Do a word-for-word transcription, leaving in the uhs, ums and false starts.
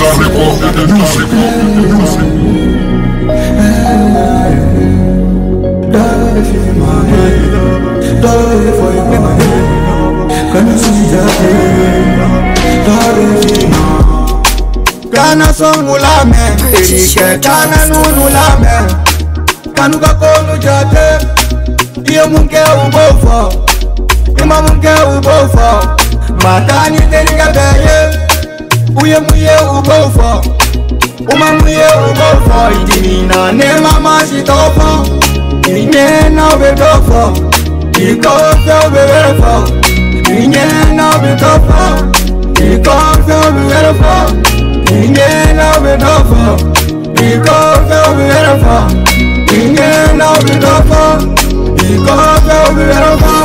Kana songu la me, erike kana nunu la me. Kanu kakonu jate, iye munke ubofo, ima munke ubofo. Matani terika beye, uye muye ubofo, uma muye ubofo. Idina ne mama sitofo, idine na bedofo, ikofe ubefo, idine na bedofo, ikofe ubefo. Ingena bedofo, ikofe ubefo, ingena bedofo, ikofe ubefo.